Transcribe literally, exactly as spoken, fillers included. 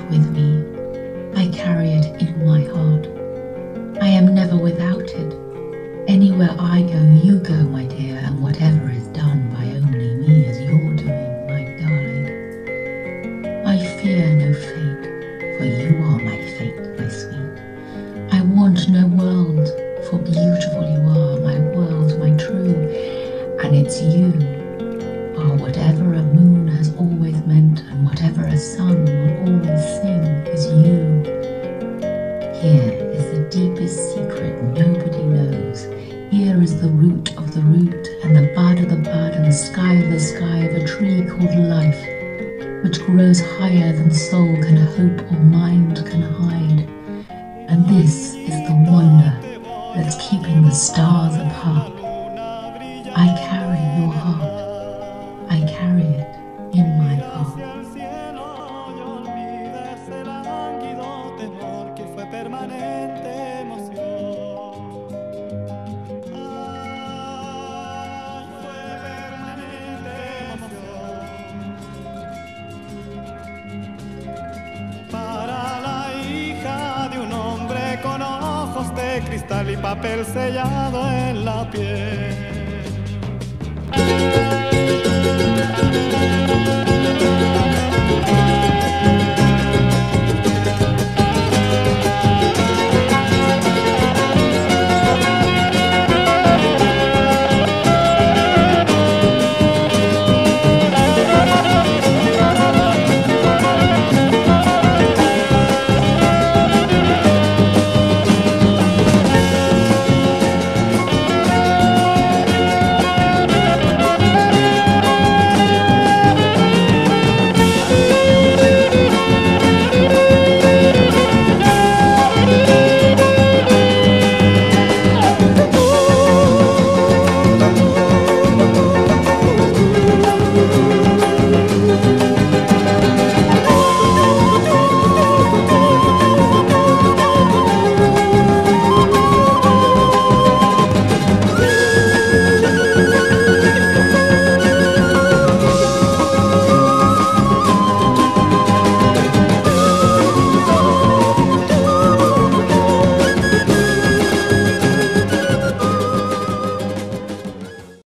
with me. I carry it in my heart. I am never without it. Anywhere I go, you go, my dear, and whatever is done by only me is your doing, my darling. I fear no fate, for you are my fate, my sweet. I want no world, for beautiful you are, my world, my true, and it's you are whatever a moon has always meant, and whatever a sun will always sing is you. Here is the deepest secret nobody knows. Here is the root of the root, and the bud of the bud, and the sky of the sky of a tree called life, which grows higher than soul can hope or mind can hide. And this is the wonder that's keeping the stars apart. I carry your heart. I carry it in my heart. Con ojos de cristal y papel sellado en la piel.